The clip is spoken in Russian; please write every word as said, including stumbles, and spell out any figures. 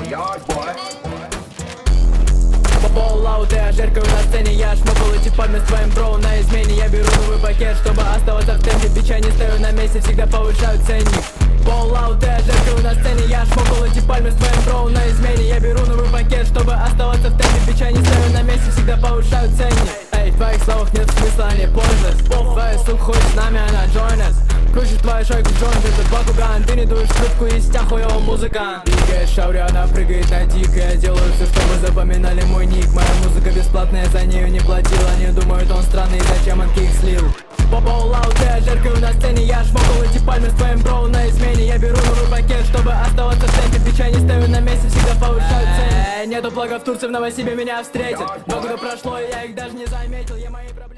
Fallout, я жеркаю на сцене, я шмокал эти пальмы с твоим броу на измене. Я беру новый пакет, чтобы оставаться в темпе. Бича не стою на месте, всегда повышаю ценник. Fallout, я жеркаю на сцене, я шмокал эти пальмы с твоим броу на измене. Я беру новый пакет, чтобы оставаться в темпе. Бича не стою на месте, всегда повышаю ценник. Эй, в твоих словах нет смысла, они pointless. Твоя сука хочет с нами, она join us. Крутишь твою шайку джойнт, это Бакуган. Ты не дуешь трубку, из тебя хуёвый музыкант. Двигает шаури, она прыгает на дик. Я делаю все, чтобы запоминали мой ник. Моя музыка бесплатная, за нее не платил. Они думают, он странный, зачем он кик слил. Fallout, я жеркаю на сцене, я шмокал эти пальмы с твоим броу на измене. Я беру новый пакет, чтобы оставаться в темпе. Бича не стою на месте, всегда повышаю цены. Нету благов в Турции, в Новосибе меня встретят. Много прошло, и я их даже не заметил. Я мои проблемы